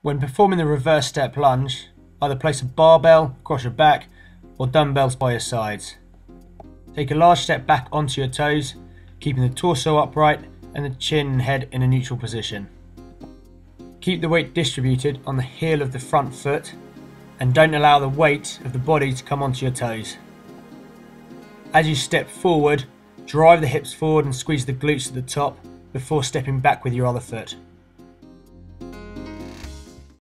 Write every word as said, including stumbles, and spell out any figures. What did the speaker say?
When performing the reverse step lunge, either place a barbell across your back or dumbbells by your sides. Take a large step back onto your toes, keeping the torso upright and the chin and head in a neutral position. Keep the weight distributed on the heel of the front foot and don't allow the weight of the body to come onto your toes. As you step forward, drive the hips forward and squeeze the glutes at the top before stepping back with your other foot.